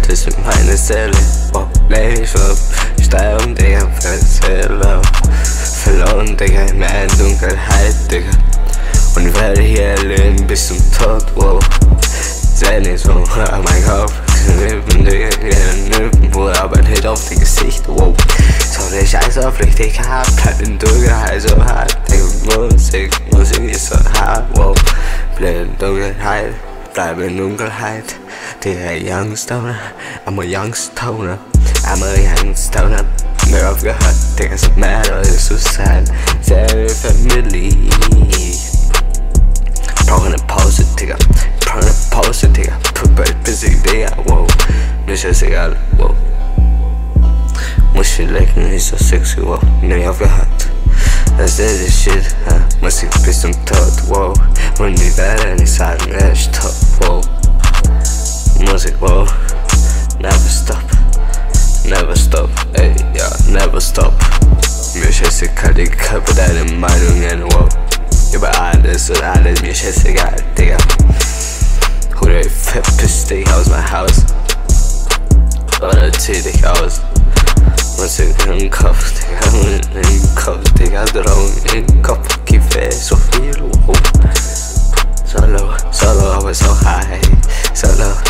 ist in meine Seele. Wow, Leben, sterben, Digga, Verzähler. Verloren, Digga, in der Dunkelheit, Digga. Und werde hier leben bis zum Tod, wow. Sei nicht so, mein Kopf, Lippen, Digga, Bruder, aber nicht auf die Gesicht, wow. So der Scheiß auf richtig hart, bleib in Dunkelheit so hart, Digga, Musik ist so hart, wow. Bleib in Dunkelheit, bleib in Dunkelheit, Digga, young stoner, I'm a young stoner, I'm a young stoner. Mehr aufgehört, Digga, so mad oder so sad, selbe Family. Brauch eine Pause, Digga, brauch eine Pause, Digga, bald bis ich, Digga, wow. Mir ist egal, wow. Muss ich lecken, ist so sexy, wow. Nie aufgehört, das ist das Shit, Musik bis zum Tod, wow. Und die werden nicht sagen, er ist top, wow. Musik, wow, never stop. Never stop, ey, ja, never stop. Mir scheißegal, ich habe deine Meinungen, wow. Über alles und alles, mir scheißegal, Digga. Bruder, verpiss dich aus meinem Haus. Oder zieh dich aus. Musik im Kopf, Digga, im Kopf, Digga, Drogen im Kopf, gib so viel, wow. Solo, aber so high. Solo,